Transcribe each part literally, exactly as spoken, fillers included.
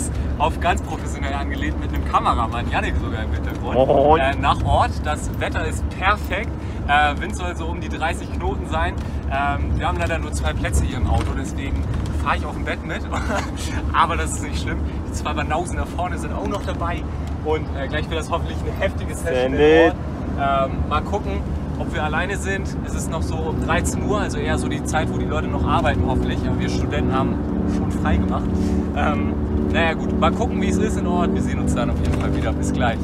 unterwegs, auf ganz professionell angelehnt mit einem Kameramann, Yannick sogar im Hintergrund, oh. äh, nach Ort. Das Wetter ist perfekt, äh, Wind soll so um die dreißig Knoten sein. Ähm, wir haben leider nur zwei Plätze hier im Auto, deswegen fahre ich auf dem Bett mit, aber das ist nicht schlimm. Die zwei Banausen da vorne sind auch noch dabei und äh, gleich wird das hoffentlich eine heftige Session im Ort. Ähm, mal gucken, ob wir alleine sind. Es ist noch so um dreizehn Uhr, also eher so die Zeit, wo die Leute noch arbeiten hoffentlich, aber wir Studenten haben schon frei gemacht. Ähm, naja gut, mal gucken, wie es ist in Ort. Wir sehen uns dann auf jeden Fall wieder. Bis gleich.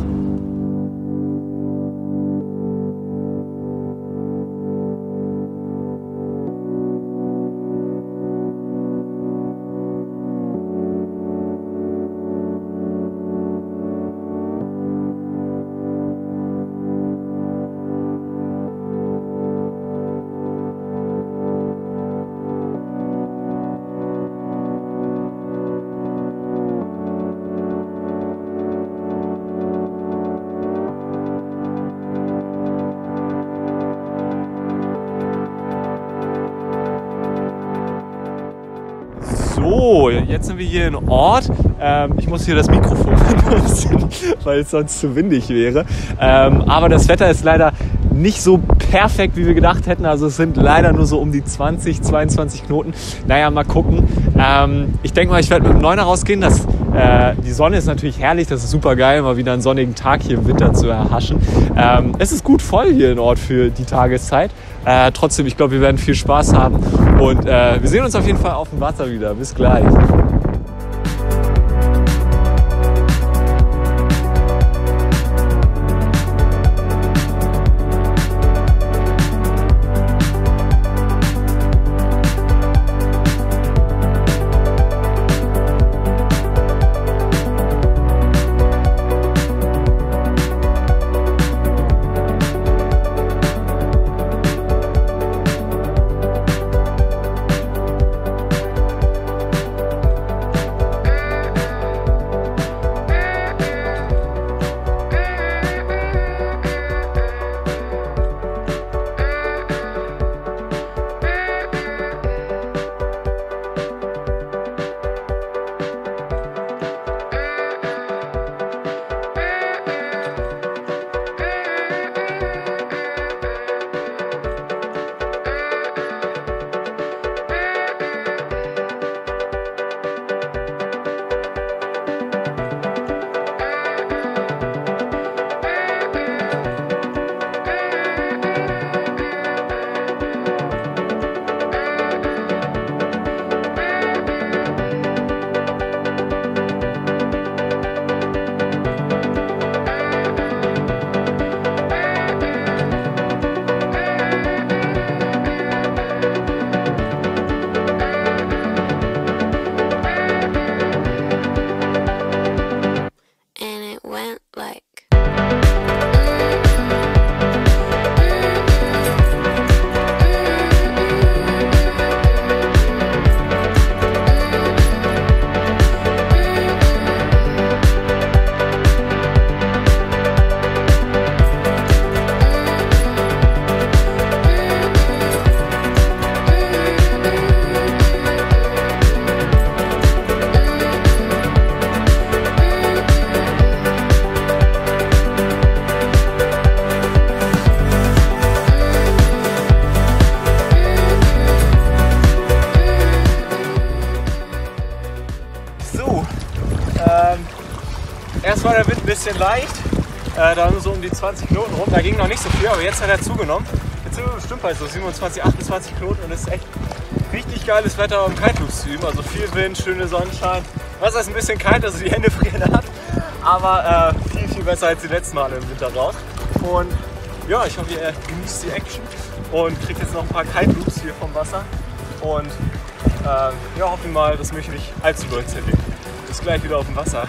So, jetzt sind wir hier in Ort. Ähm, ich muss hier das Mikrofon benutzen, weil es sonst zu windig wäre. Ähm, aber das Wetter ist leider nicht so perfekt, wie wir gedacht hätten. Also es sind leider nur so um die zwanzig, zweiundzwanzig Knoten. Naja, mal gucken. Ähm, ich denke mal, ich werde mit dem Neuner rausgehen. Das, äh, die Sonne ist natürlich herrlich. Das ist super geil, mal wieder einen sonnigen Tag hier im Winter zu erhaschen. Ähm, es ist gut voll hier in Ort für die Tageszeit. Äh, trotzdem, ich glaube, wir werden viel Spaß haben. Und äh, wir sehen uns auf jeden Fall auf dem Wasser wieder. Bis gleich. Erst war der Wind ein bisschen leicht, äh, da so um die zwanzig Knoten rum, da ging noch nicht so viel, aber jetzt hat er zugenommen. Jetzt sind wir bestimmt bei so siebenundzwanzig, achtundzwanzig Knoten und es ist echt richtig geiles Wetter, um Kiteloops zu üben. Also viel Wind, schöne Sonnenschein. Wasser ist ein bisschen kalt, also die Hände frieren ab, aber äh, viel, viel besser als die letzten Male im Winter raus. Und ja, ich hoffe, ihr genießt die Action und kriegt jetzt noch ein paar Kiteloops hier vom Wasser. Und äh, ja, hoffen mal, dass mich nicht allzu doll zerlegt. Bis gleich wieder auf dem Wasser.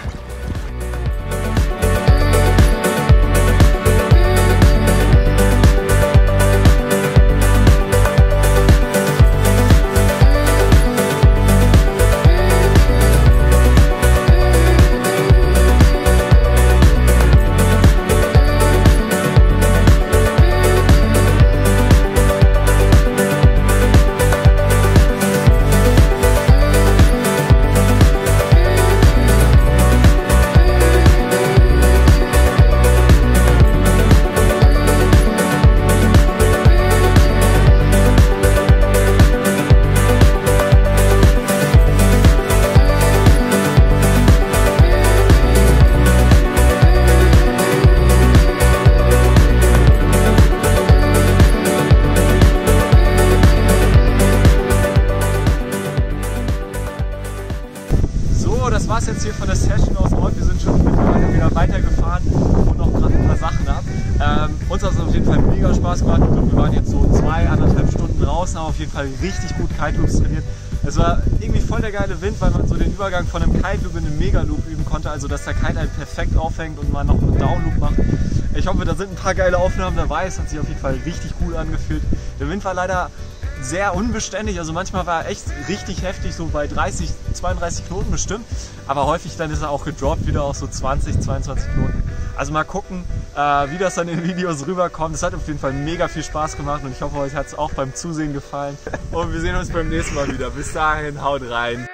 Session aus Ort. Wir sind schon mittlerweile wieder weitergefahren und noch gerade ein paar Sachen ab. Ähm, uns hat es auf jeden Fall mega Spaß gemacht. Ich glaube, wir waren jetzt so zwei, anderthalb Stunden draußen, haben auf jeden Fall richtig gut Kite-Loops trainiert. Es war irgendwie voll der geile Wind, weil man so den Übergang von einem Kite-Loop in einen Mega-Loop üben konnte, also dass der Kite halt perfekt aufhängt und man noch einen Down-Loop macht. Ich hoffe, da sind ein paar geile Aufnahmen dabei, es hat sich auf jeden Fall richtig cool angefühlt. Der Wind war leider sehr unbeständig, also manchmal war er echt richtig heftig, so bei dreißig, zweiunddreißig Knoten bestimmt, aber häufig dann ist er auch gedroppt, wieder auf so zwanzig, zweiundzwanzig Knoten. Also mal gucken, äh, wie das dann in den Videos rüberkommt. Es hat auf jeden Fall mega viel Spaß gemacht und ich hoffe, euch hat es auch beim Zusehen gefallen. Und wir sehen uns beim nächsten Mal wieder. Bis dahin, haut rein.